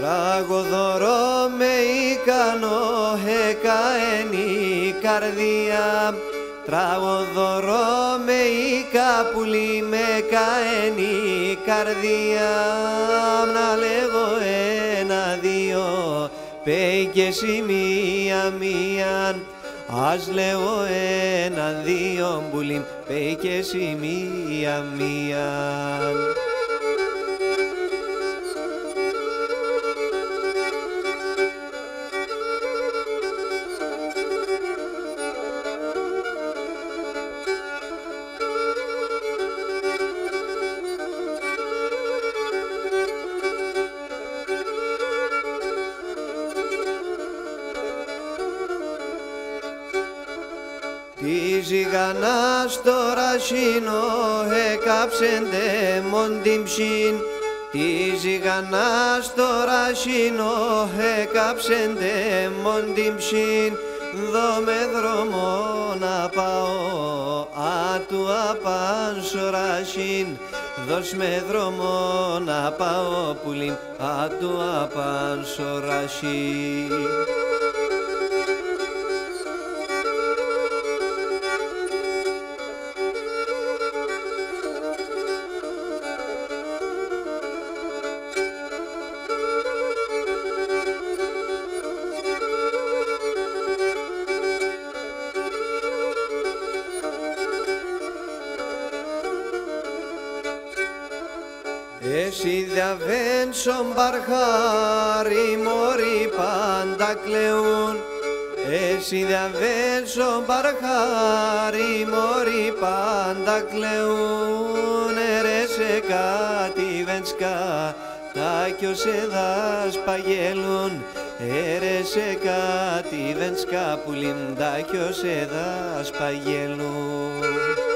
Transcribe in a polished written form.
Τραγωδωρό με ικανό εκαένει καρδία, τραγωδωρό με ικαπουλή με καένει καρδία. Να λέγω ένα δύο, πέι και εσύ μία, ας λέω ένα δύο μπουλίν, πέι και εσύ μία. Τη ζυγανά στο ρασίνο εκάψεντε μοντιμψίν, τη ζυγανά στο ρασίνο εκάψεντε μοντιμψίν. Δω με δρόμο να πάω, άτου απάν στο ρασίν. Δώσ' με δρόμο να πάω πουλίν, άτου απάν στο ρασίν. Εσύ διαβαίνσον παρχάρι μωρί πάντα κλαιούν, εσύ διαβαίνσον παρχάρι μωρί πάντα κλαιούν. Ερέσε κάτι βενσκά, τα κι ως εδάς παγέλουν, έρεσε κάτι βενσκά πουλίν, τα κι ως εδάς παγέλουν.